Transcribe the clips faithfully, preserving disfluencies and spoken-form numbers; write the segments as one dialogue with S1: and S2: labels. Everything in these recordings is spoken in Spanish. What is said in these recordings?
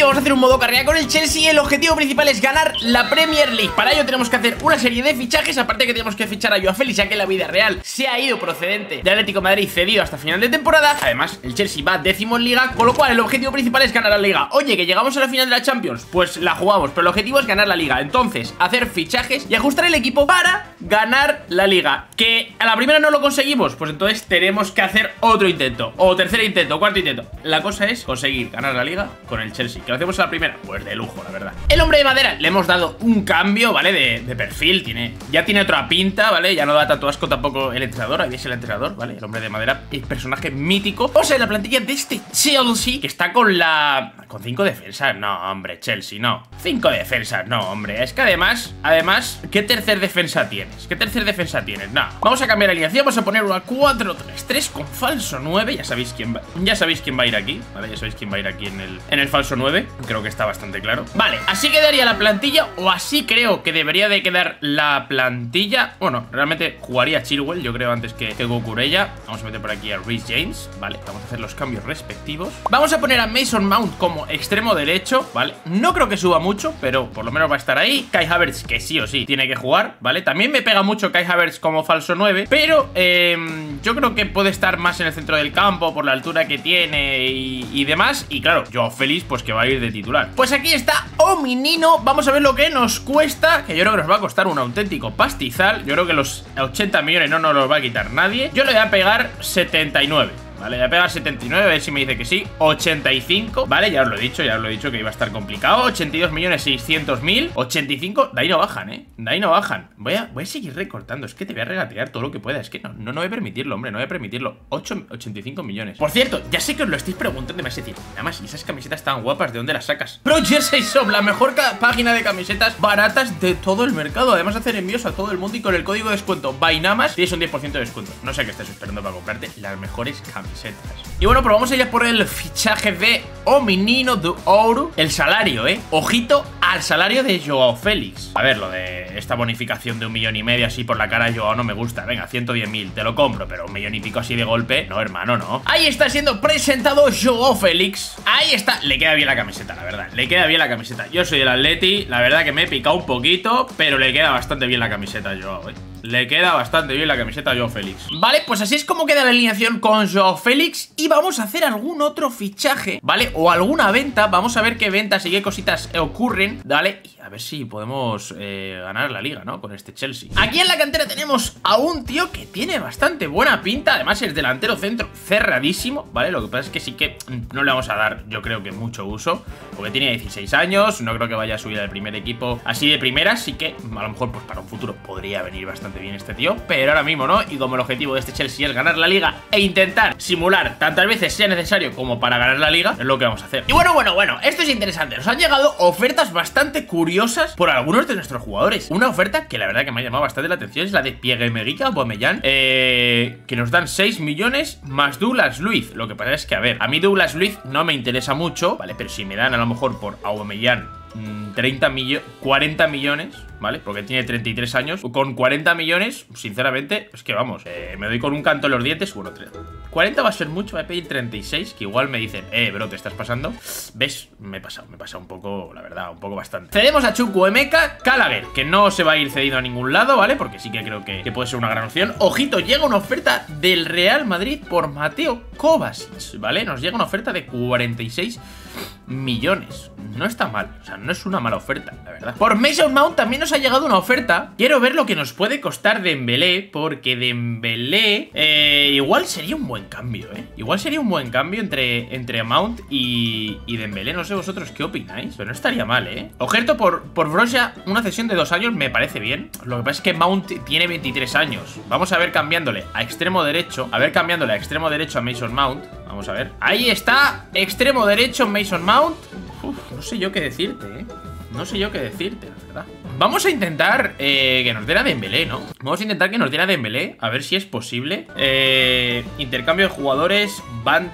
S1: vídeo vamos a hacer un modo carrera con el Chelsea. El objetivo principal es ganar la Premier League. Para ello tenemos que hacer una serie de fichajes. Aparte que tenemos que fichar a Joao Félix, ya que en la vida real se ha ido procedente de Atlético de Madrid, cedido hasta final de temporada. Además, el Chelsea va décimo en Liga, con lo cual el objetivo principal es ganar la Liga. Oye, que llegamos a la final de la Champions, pues la jugamos, pero el objetivo es ganar la Liga. Entonces, hacer fichajes y ajustar el equipo para ganar la Liga. Que a la primera no lo conseguimos, pues entonces tenemos que hacer otro intento, o tercer intento, o cuarto intento. La cosa es conseguir ganar la Liga con el Chelsea. ¿Que lo hacemos a la primera? Pues de lujo, la verdad. El hombre de madera le hemos dado un cambio, ¿vale? De, de perfil, tiene, ya tiene otra pinta, ¿vale? Ya no da tanto asco tampoco el entrenador. Ahí es el entrenador, ¿vale? El hombre de madera, el personaje mítico. O sea, la plantilla de este Chelsea, que está con la... con cinco defensas. No, hombre, Chelsea, no. Cinco defensas, no, hombre. Es que además, además, ¿qué tercer defensa tienes? ¿Qué tercer defensa tienes? No. Vamos a cambiar la alineación, vamos a poner una cuatro tres tres con falso nueve. Ya sabéis quién va, ya sabéis quién va a ir aquí, ¿vale? Ya sabéis quién va a ir aquí en el, en el falso nueve. Creo que está bastante claro. Vale, así quedaría la plantilla, o así creo que debería de quedar la plantilla. Bueno, realmente jugaría Chilwell, yo creo, antes que, que Cucurella. Vamos a meter por aquí a Reece James, ¿vale? Vamos a hacer los cambios respectivos. Vamos a poner a Mason Mount como extremo derecho, ¿vale? No creo que suba mucho, pero por lo menos va a estar ahí. Kai Havertz, que sí o sí tiene que jugar, ¿vale? También me pega mucho Kai Havertz como falso nueve, pero eh, yo creo que puede estar más en el centro del campo por la altura que tiene y, y demás. Y claro, Joao Félix, pues que va a ir de titular. Pues aquí está Ominino. Vamos a ver lo que nos cuesta, que yo creo que nos va a costar un auténtico pastizal. Yo creo que los ochenta millones no nos los va a quitar nadie. Yo le voy a pegar setenta y nueve. Vale, voy a pegar setenta y nueve, a ver si me dice que sí. Ochenta y cinco, vale, ya os lo he dicho, ya os lo he dicho que iba a estar complicado. Ochenta y dos millones seiscientos mil. Ochenta y cinco, de ahí no bajan, eh De ahí no bajan, voy a, voy a seguir recortando. Es que te voy a regatear todo lo que pueda. Es que no, no, no voy a permitirlo, hombre, no voy a permitirlo. ochenta y cinco millones. Por cierto, ya sé que os lo estáis preguntando. Me vais a decir, nada más, y esas camisetas tan guapas, ¿de dónde las sacas? Pro Jersey Shop, la mejor página de camisetas baratas de todo el mercado. Además hacer envíos a todo el mundo y con el código de descuento Bainamas tienes un diez por ciento de descuento. No sé qué estás esperando para comprarte las mejores camisetas. Y bueno, pero vamos a ir por el fichaje de Ominino de Ouro. El salario, eh ojito al salario de Joao Félix. A ver, lo de esta bonificación de un millón y medio así por la cara de Joao no me gusta. Venga, ciento diez mil, te lo compro, pero un millón y pico así de golpe, no, hermano, no. Ahí está siendo presentado Joao Félix. Ahí está, le queda bien la camiseta, la verdad. Le queda bien la camiseta. Yo soy el Atleti, la verdad que me he picado un poquito, pero le queda bastante bien la camiseta a Joao, eh Le queda bastante bien la camiseta a Joao Félix. Vale, pues así es como queda la alineación con Joao Félix. Y vamos a hacer algún otro fichaje, ¿vale? O alguna venta. Vamos a ver qué ventas y qué cositas ocurren, ¿vale? Y a ver si podemos eh, ganar la liga, ¿no? Con este Chelsea. Aquí en la cantera tenemos a un tío que tiene bastante buena pinta. Además es delantero centro cerradísimo, ¿vale? Lo que pasa es que sí que no le vamos a dar, yo creo que mucho uso, porque tiene dieciséis años. No creo que vaya a subir al primer equipo así de primera. Así que a lo mejor pues para un futuro podría venir bastante bien este tío, pero ahora mismo no. Y como el objetivo de este Chelsea es ganar la liga e intentar simular tantas veces sea necesario como para ganar la liga, es lo que vamos a hacer. Y bueno, bueno, bueno, esto es interesante. Nos han llegado ofertas bastante curiosas por algunos de nuestros jugadores. Una oferta que la verdad que me ha llamado bastante la atención es la de Pierre-Emerick Aubameyang, eh, que nos dan seis millones más Douglas Luiz. Lo que pasa es que, a ver, a mí Douglas Luiz no me interesa mucho, ¿vale? Pero si me dan a lo mejor por Aubameyang treinta millones, cuarenta millones, ¿vale? Porque tiene treinta y tres años. Con cuarenta millones, sinceramente, es que vamos, eh, me doy con un canto en los dientes. Bueno, cuarenta va a ser mucho, voy a pedir treinta y seis, que igual me dicen, eh, bro, te estás pasando. ¿Ves? Me he pasado, me he pasado un poco, la verdad, un poco bastante. Cedemos a Chukwuemeka Gallagher, que no se va a ir cedido a ningún lado, ¿vale? Porque sí que creo que, que puede ser una gran opción. Ojito, llega una oferta del Real Madrid por Mateo Kovacic, ¿vale? Nos llega una oferta de cuarenta y seis millones. No está mal, o sea, no es una mala oferta, la verdad. Por Mason Mount también nos ha llegado una oferta. Quiero ver lo que nos puede costar Dembélé, porque Dembélé eh, igual sería un buen cambio, eh Igual sería un buen cambio entre, entre Mount y, y Dembélé. No sé vosotros qué opináis, pero no estaría mal, eh Ojerto por, por Broja, una cesión de dos años me parece bien. Lo que pasa es que Mount tiene veintitrés años. Vamos a ver cambiándole a extremo derecho. A ver cambiándole a extremo derecho a Mason Mount. Vamos a ver, ahí está, extremo derecho Mason Mount. Uf, no sé yo qué decirte, eh No sé yo qué decirte, la verdad. Vamos a intentar eh, que nos den a Dembélé, ¿no? Vamos a intentar que nos den a Dembélé, a ver si es posible. eh, Intercambio de jugadores, bandas.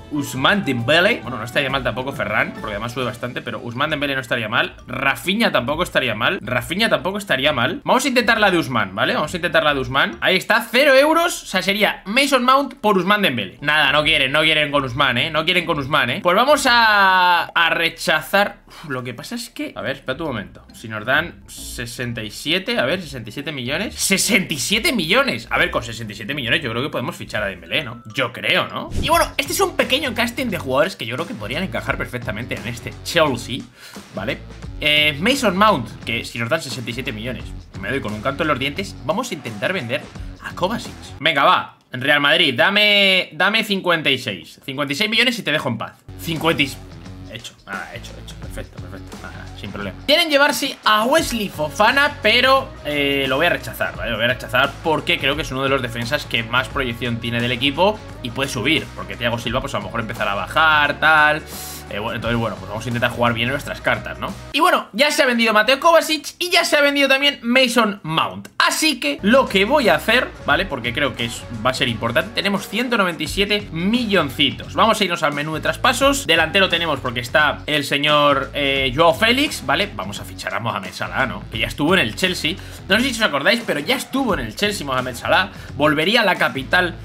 S1: Ousmane Dembélé. Bueno, no estaría mal tampoco Ferran, porque además sube bastante, pero Ousmane Dembélé no estaría mal. Rafinha tampoco estaría mal. Rafinha tampoco estaría mal. Vamos a intentar la de Ousmane, ¿vale? Vamos a intentar la de Ousmane. Ahí está, cero euros. O sea, sería Mason Mount por Ousmane Dembélé. Nada, no quieren, no quieren con Ousmane, ¿eh? No quieren con Ousmane, ¿eh? Pues vamos a, a rechazar. Uf, lo que pasa es que... A ver, espera un momento. Si nos dan sesenta y siete, a ver, sesenta y siete millones. ¡sesenta y siete millones! A ver, con sesenta y siete millones yo creo que podemos fichar a Dembélé, ¿no? Yo creo, ¿no? Y bueno, este es un pequeño casting de jugadores que yo creo que podrían encajar perfectamente en este Chelsea, ¿vale? Eh, Mason Mount, que si nos dan sesenta y siete millones, me doy con un canto en los dientes. Vamos a intentar vender a Kovacic. Venga, va. En Real Madrid, dame, dame cincuenta y seis. cincuenta y seis millones y te dejo en paz. cincuenta y seis. Hecho, nada, hecho, hecho. Perfecto, perfecto. Nada, sin problema. Quieren llevarse a Wesley Fofana, pero eh, lo voy a rechazar, ¿vale? Lo voy a rechazar porque creo que es uno de los defensas que más proyección tiene del equipo y puede subir. Porque Thiago Silva, pues a lo mejor empezará a bajar, tal... Eh, bueno, entonces, bueno, pues vamos a intentar jugar bien nuestras cartas, ¿no? Y bueno, ya se ha vendido Mateo Kovacic y ya se ha vendido también Mason Mount. Así que lo que voy a hacer, ¿vale? Porque creo que es, va a ser importante. Tenemos ciento noventa y siete milloncitos. Vamos a irnos al menú de traspasos. Delantero tenemos porque está el señor eh, Joao Félix, ¿vale? Vamos a fichar a Mohamed Salah, ¿no? Que ya estuvo en el Chelsea. No sé si os acordáis, pero ya estuvo en el Chelsea Mohamed Salah. Volvería a la capital...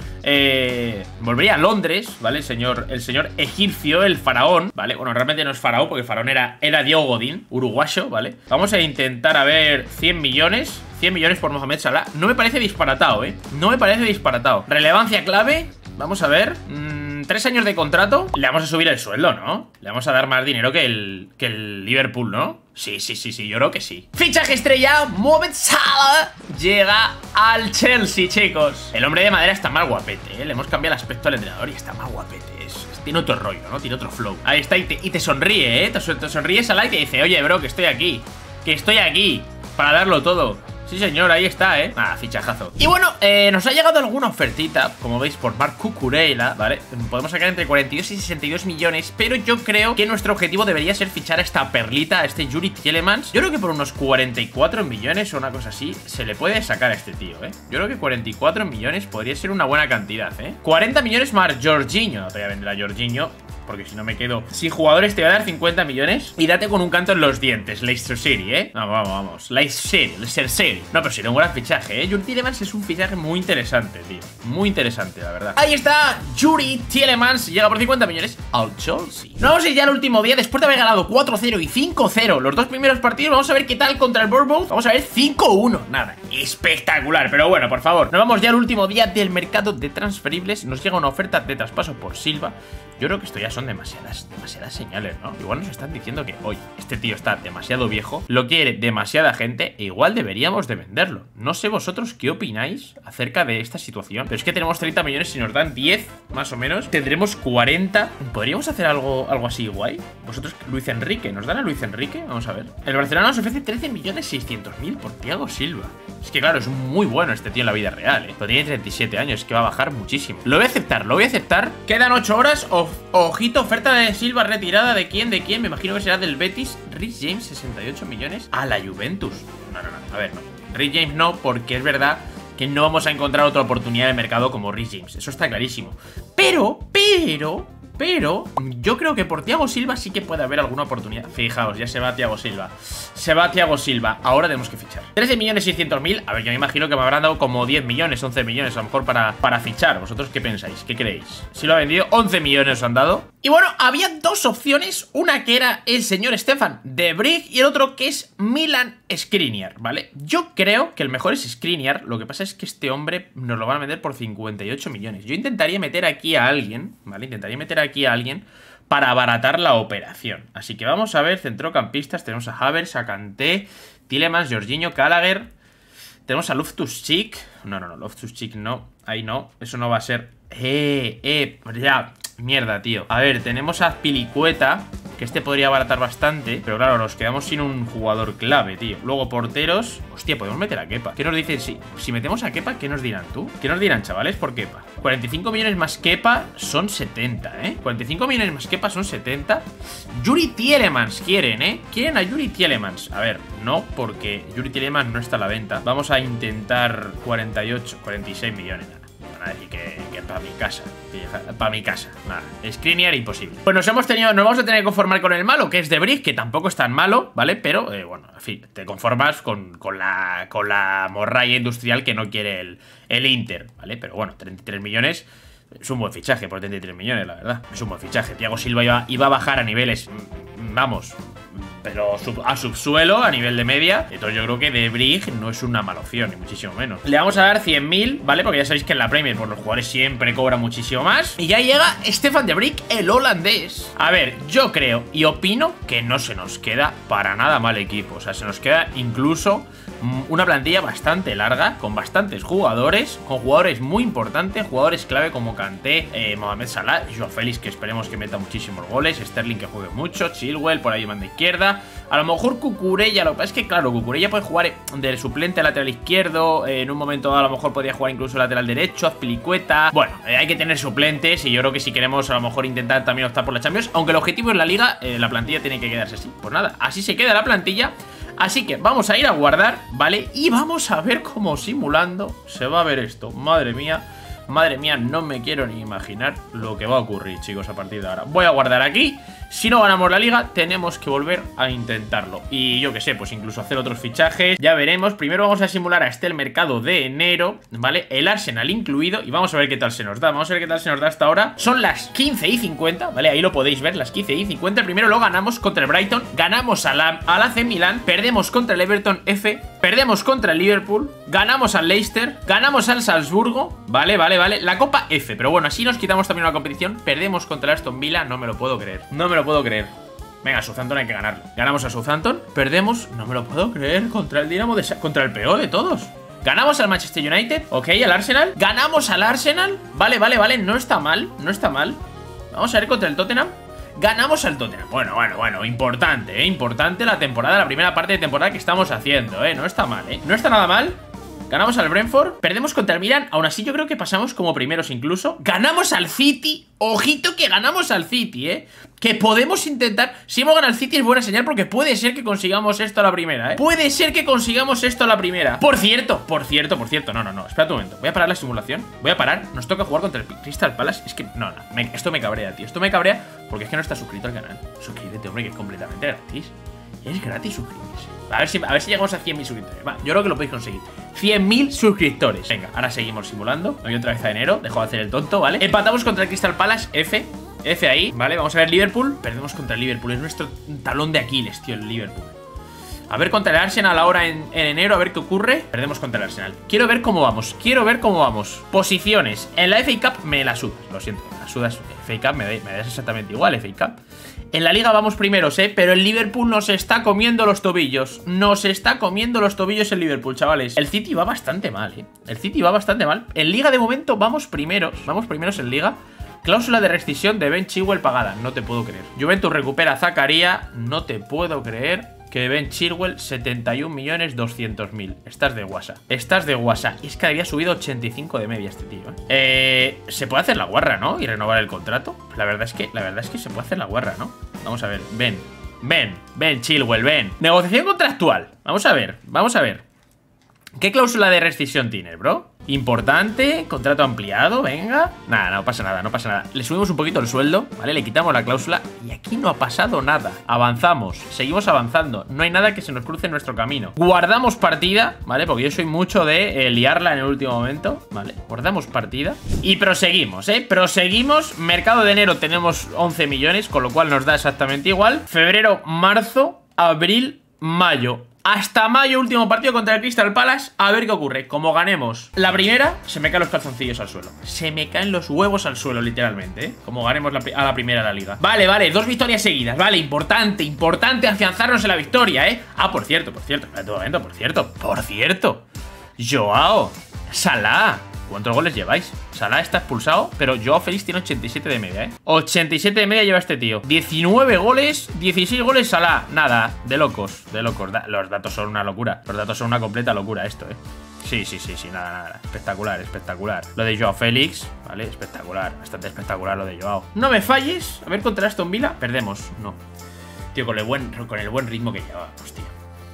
S1: Eh, volvería a Londres, ¿vale? El señor, el señor egipcio, el faraón, ¿vale? Bueno, realmente no es faraón porque el faraón era, era Diego Godín, uruguayo, ¿vale? Vamos a intentar a ver cien millones cien millones por Mohamed Salah. No me parece disparatado, ¿eh? No me parece disparatado. Relevancia clave, vamos a ver mmm, tres años de contrato. Le vamos a subir el sueldo, ¿no? Le vamos a dar más dinero que el, que el Liverpool, ¿no? Sí, sí, sí, sí, yo creo que sí. Fichaje estrella, Mohamed Salah llega al Chelsea, chicos. El hombre de madera está más guapete, ¿eh? Le hemos cambiado el aspecto al entrenador y está más guapete. Es, es, tiene otro rollo, ¿no? Tiene otro flow. Ahí está, y te, y te sonríe, ¿eh? Te, te sonríe Salah y te dice, oye, bro, que estoy aquí. Que estoy aquí para darlo todo. Sí, señor, ahí está, ¿eh? Ah, fichajazo. Y bueno, eh, nos ha llegado alguna ofertita, como veis, por Marc Cucurella, ¿vale? Podemos sacar entre cuarenta y dos y sesenta y dos millones, pero yo creo que nuestro objetivo debería ser fichar a esta perlita, a este Yuri Tielemans. Yo creo que por unos cuarenta y cuatro millones o una cosa así, se le puede sacar a este tío, ¿eh? Yo creo que cuarenta y cuatro millones podría ser una buena cantidad, ¿eh? cuarenta millones más Jorginho. No te voy a vender a Jorginho, porque si no me quedo sin jugadores. Te voy a dar cincuenta millones y date con un canto en los dientes. Leicester City, ¿eh? Vamos, vamos, vamos. Leicester City, Leicester City. No, pero sería un gran fichaje, ¿eh? Yuri Tielemans es un fichaje muy interesante, tío. Muy interesante, la verdad. Ahí está, Yuri Tielemans. Llega por cincuenta millones al Chelsea. Nos vamos a ir ya al último día. Después de haber ganado cuatro cero y cinco cero los dos primeros partidos, vamos a ver qué tal contra el Bournemouth. Vamos a ver cinco uno. Nada, espectacular. Pero bueno, por favor, nos vamos ya al último día del mercado de transferibles. Nos llega una oferta de traspaso por Silva. Yo creo que esto ya son demasiadas, demasiadas señales, ¿no? Igual nos están diciendo que, oye, este tío está demasiado viejo, lo quiere demasiada gente e igual deberíamos de venderlo. No sé vosotros qué opináis acerca de esta situación, pero es que tenemos treinta millones, si nos dan diez, más o menos, tendremos cuarenta. ¿Podríamos hacer algo, algo así guay? Vosotros, Luis Enrique, ¿nos dan a Luis Enrique? Vamos a ver. El Barcelona nos ofrece trece millones seiscientos mil por Thiago Silva. Es que claro, es muy bueno este tío en la vida real, ¿eh? Pero tiene treinta y siete años, es que va a bajar muchísimo. Lo voy a aceptar, lo voy a aceptar. Quedan ocho horas. O, ojito, oferta de Silva retirada. ¿De quién? ¿De quién? Me imagino que será del Betis. Rhys James, sesenta y ocho millones. A la Juventus. No, no, no, a ver, no. Rhys James no, porque es verdad que no vamos a encontrar otra oportunidad de mercado como Rhys James. Eso está clarísimo. Pero, pero... Pero yo creo que por Thiago Silva sí que puede haber alguna oportunidad. Fijaos, ya se va Thiago Silva. Se va Thiago Silva. Ahora tenemos que fichar. trece millones seiscientos mil. A ver, yo me imagino que me habrán dado como diez millones, once millones a lo mejor para, para fichar. ¿Vosotros qué pensáis? ¿Qué creéis? Si lo ha vendido, once millones os han dado. Y bueno, había dos opciones. Una que era el señor Stefan de Brig y el otro que es Milan Skriniar, ¿vale? Yo creo que el mejor es Skriniar. Lo que pasa es que este hombre nos lo van a vender por cincuenta y ocho millones. Yo intentaría meter aquí a alguien, ¿vale? Intentaría meter aquí a alguien para abaratar la operación. Así que vamos a ver, centrocampistas. Tenemos a Havertz, a Kanté, Tielemans, Jorginho, Gallagher. Tenemos a Loftus-Cheek. No, no, no, Loftus-Cheek no. Ahí no, eso no va a ser. Eh, eh, ya. Mierda, tío. A ver, tenemos a Azpilicueta, que este podría abaratar bastante, pero claro, nos quedamos sin un jugador clave, tío. Luego porteros. Hostia, podemos meter a Kepa. ¿Qué nos dicen? Si, si metemos a Kepa, ¿qué nos dirán tú? ¿Qué nos dirán, chavales, por Kepa? cuarenta y cinco millones más Kepa son setenta, ¿eh? cuarenta y cinco millones más Kepa son setenta. Yuri Tielemans quieren, ¿eh? Quieren a Yuri Tielemans. A ver, no, porque Yuri Tielemans no está a la venta. Vamos a intentar cuarenta y ocho, cuarenta y seis millones. Van a decir que, que para mi casa. Para mi casa. Nada. Skriniar imposible. Pues nos hemos tenido, nos vamos a tener que conformar con el malo, que es De Vrij, que tampoco es tan malo, ¿vale? Pero, eh, bueno, en fin, te conformas con, con la con la morralla industrial que no quiere el, el Inter, ¿vale? Pero bueno, treinta y tres millones es un buen fichaje por treinta y tres millones, la verdad. Es un buen fichaje. Thiago Silva iba, iba a bajar a niveles, vamos, pero sub, a subsuelo, a nivel de media. Entonces yo creo que De Vrij no es una mala opción, ni muchísimo menos. Le vamos a dar cien mil, ¿vale? Porque ya sabéis que en la Premier pues los jugadores siempre cobran muchísimo más. Y ya llega Stefan De Vrij, el holandés. A ver, yo creo y opino que no se nos queda para nada mal equipo. O sea, se nos queda incluso una plantilla bastante larga, con bastantes jugadores, con jugadores muy importantes, jugadores clave como Kanté, eh, Mohamed Salah, Joao Félix, que esperemos que meta muchísimos goles, Sterling, que juegue mucho, Chilwell, por ahí banda izquierda, a lo mejor Cucurella. Lo que pasa es que, claro, Cucurella puede jugar de suplente lateral izquierdo, eh, en un momento a lo mejor podría jugar incluso lateral derecho, Azpilicueta. Bueno, eh, hay que tener suplentes y yo creo que si queremos a lo mejor intentar también optar por la Champions, aunque el objetivo es la Liga, eh, la plantilla tiene que quedarse así. Pues nada, así se queda la plantilla. Así que vamos a ir a guardar, ¿vale? Y vamos a ver cómo simulando se va a ver esto. Madre mía, madre mía, no me quiero ni imaginar lo que va a ocurrir, chicos, a partir de ahora. Voy a guardar aquí. Si no ganamos la liga, tenemos que volver a intentarlo. Y yo qué sé, pues incluso hacer otros fichajes. Ya veremos. Primero vamos a simular hasta el mercado de enero, ¿vale? El Arsenal incluido. Y vamos a ver qué tal se nos da. Vamos a ver qué tal se nos da hasta ahora. Son las quince y cincuenta, ¿vale? Ahí lo podéis ver, las quince y cincuenta. Primero lo ganamos contra el Brighton. Ganamos a la, al A C Milan. Perdemos contra el Everton F. Perdemos contra el Liverpool. Ganamos al Leicester. Ganamos al Salzburgo. Vale, vale, vale. La Copa F. Pero bueno, así nos quitamos también una competición. Perdemos contra el Aston Villa. No me lo puedo creer. No me lo puedo creer. Venga, Southampton hay que ganarlo. Ganamos a Southampton, perdemos, no me lo puedo creer, contra el Dinamo de Sa contra el peor de todos. Ganamos al Manchester United, ok, al Arsenal. Ganamos al Arsenal, vale, vale, vale, no está mal, no está mal. Vamos a ver contra el Tottenham. Ganamos al Tottenham. Bueno, bueno, bueno, importante, eh, importante la temporada, la primera parte de temporada que estamos haciendo, eh, no está mal, eh, no está nada mal. Ganamos al Brentford, perdemos contra el Milan. Aún así yo creo que pasamos como primeros incluso. Ganamos al City, ojito que ganamos al City, eh que podemos intentar. Si hemos ganado al City es buena señal, porque puede ser que consigamos esto a la primera, eh Puede ser que consigamos esto a la primera. Por cierto, por cierto, por cierto, no, no, no, espera un momento, voy a parar la simulación. Voy a parar, nos toca jugar contra el Crystal Palace. Es que, no, no, me, esto me cabrea, tío. Esto me cabrea porque es que no está suscrito al canal. Suscríbete, hombre, que es completamente gratis. Es gratis suscribirse. A ver si, a ver si llegamos a cien mil suscriptores. Va, yo creo que lo podéis conseguir. cien mil suscriptores. Venga, ahora seguimos simulando. Me voy otra vez a enero. Dejo de hacer el tonto, ¿vale? Empatamos contra el Crystal Palace. F. F ahí, ¿vale? Vamos a ver Liverpool. Perdemos contra el Liverpool. Es nuestro talón de Aquiles, tío, el Liverpool. A ver contra el Arsenal ahora en, en enero. A ver qué ocurre. Perdemos contra el Arsenal. Quiero ver cómo vamos. Quiero ver cómo vamos. Posiciones. En la F A Cup me la sudas. Lo siento. Me la sudas. F A Cup me, me das exactamente igual. F A Cup. En la liga vamos primeros, ¿eh? Pero el Liverpool nos está comiendo los tobillos. Nos está comiendo los tobillos el Liverpool, chavales. El City va bastante mal, ¿eh? El City va bastante mal. En liga de momento vamos primeros. Vamos primeros en liga. Cláusula de rescisión de Ben Chilwell pagada. No te puedo creer. Juventus recupera a Zakaria. No te puedo creer que Ben Chilwell setenta y un millones doscientos mil. Estás de guasa. Estás de guasa. Y es que había subido ochenta y cinco de media este tío, ¿eh? Eh, se puede hacer la guarra, ¿no? Y renovar el contrato. La verdad es que, la verdad es que se puede hacer la guarra, ¿no? Vamos a ver. Ben. Ben. Ben Chilwell, Ben. Negociación contractual. Vamos a ver. Vamos a ver. ¿Qué cláusula de rescisión tienes, bro? Importante, contrato ampliado, venga. Nada, no pasa nada, no pasa nada. Le subimos un poquito el sueldo, ¿vale? Le quitamos la cláusula y aquí no ha pasado nada. Avanzamos, seguimos avanzando. No hay nada que se nos cruce en nuestro camino. Guardamos partida, ¿vale? Porque yo soy mucho de eh, liarla en el último momento, ¿vale? Guardamos partida y proseguimos, ¿eh? Proseguimos. Mercado de enero tenemos once millones, con lo cual nos da exactamente igual. Febrero, marzo, abril, mayo. Hasta mayo, último partido contra el Crystal Palace. A ver qué ocurre. Como ganemos la primera, se me caen los calzoncillos al suelo. Se me caen los huevos al suelo, literalmente, ¿eh? Como ganemos la, a la primera de la liga. Vale, vale, dos victorias seguidas. Vale, importante, importante afianzarnos en la victoria, ¿eh? Ah, por cierto, por cierto, espérate un momento, por cierto, por cierto Joao, Salah, ¿cuántos goles lleváis? Salah está expulsado, pero Joao Félix tiene ochenta y siete de media, ¿eh? ochenta y siete de media lleva este tío. diecinueve goles, dieciséis goles Salah. Nada, de locos, de locos. Da Los datos son una locura. Los datos son una completa locura esto, ¿eh? Sí, sí, sí, sí, nada, nada. Espectacular, espectacular. Lo de Joao Félix, ¿vale? Espectacular, bastante espectacular lo de Joao. No me falles. A ver, contra Aston Villa, perdemos, no. Tío, con el buen, con el buen ritmo que llevábamos, tío.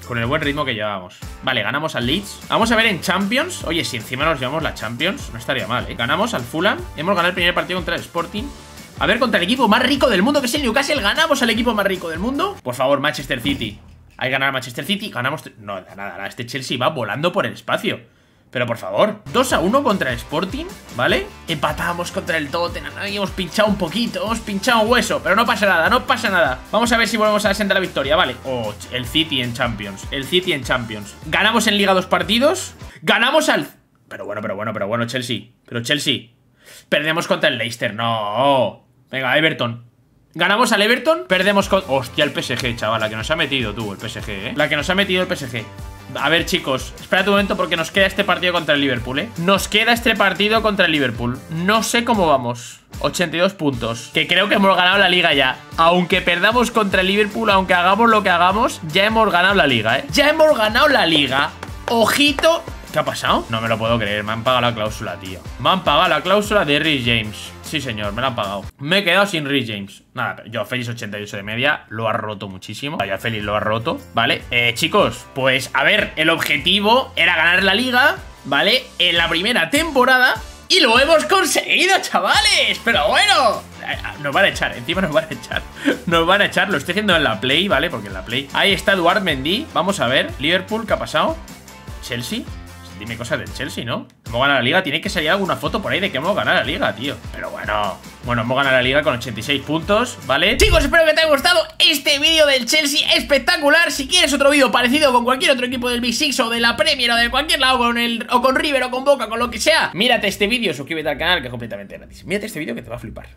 S1: con el buen ritmo que llevábamos. Vale, ganamos al Leeds. Vamos a ver en Champions. Oye, si encima nos llevamos la Champions, no estaría mal, ¿eh? Ganamos al Fulham. Hemos ganado el primer partido contra el Sporting. A ver, contra el equipo más rico del mundo, que es el Newcastle. ¿Ganamos al equipo más rico del mundo? Por favor, Manchester City. Hay que ganar a Manchester City. Ganamos... No, nada, nada. Este Chelsea va volando por el espacio. Pero por favor, dos a uno contra el Sporting, ¿vale? Empatamos contra el Tottenham. Ahí hemos pinchado un poquito, hemos pinchado un hueso. Pero no pasa nada, no pasa nada. Vamos a ver si volvemos a la senda de la victoria, ¿vale? Oh, el City en Champions. El City en Champions. Ganamos en Liga dos partidos. Ganamos al... Pero bueno, pero bueno, pero bueno, Chelsea. Pero Chelsea. Perdemos contra el Leicester, no. Venga, Everton. Ganamos al Everton, perdemos con... Hostia, el P S G, chaval, la que nos ha metido tú, el P S G, ¿eh? La que nos ha metido el P S G. A ver, chicos, espérate un momento porque nos queda este partido contra el Liverpool, ¿eh? Nos queda este partido contra el Liverpool. No sé cómo vamos. ochenta y dos puntos. Que creo que hemos ganado la liga ya. Aunque perdamos contra el Liverpool, aunque hagamos lo que hagamos, ya hemos ganado la liga, ¿eh? Ya hemos ganado la liga. Ojito. ¿Qué ha pasado? No me lo puedo creer, me han pagado la cláusula, tío. Me han pagado la cláusula de Reece James. Sí, señor, me la han pagado. Me he quedado sin Reece James. Nada, pero yo Félix ochenta y ocho de media lo ha roto muchísimo. Vaya, Félix lo ha roto, ¿vale? Eh, chicos, pues a ver, el objetivo era ganar la liga, ¿vale? En la primera temporada. Y lo hemos conseguido, chavales. Pero bueno, nos van a echar, encima nos van a echar. Nos van a echar, lo estoy haciendo en la Play, ¿vale? Porque en la Play. Ahí está Eduard Mendy, vamos a ver. Liverpool, ¿qué ha pasado? Chelsea. Dime cosas del Chelsea, ¿no? Hemos ganado la liga, tiene que salir alguna foto por ahí de que hemos ganado la liga, tío. Pero bueno, bueno, hemos ganado la liga con ochenta y seis puntos, ¿vale? Chicos, espero que te haya gustado este vídeo del Chelsea espectacular. Si quieres otro vídeo parecido con cualquier otro equipo del Big Six o de la Premier o de cualquier lado, con el, o con River o con Boca, con lo que sea, mírate este vídeo, suscríbete al canal que es completamente gratis. Mírate este vídeo que te va a flipar.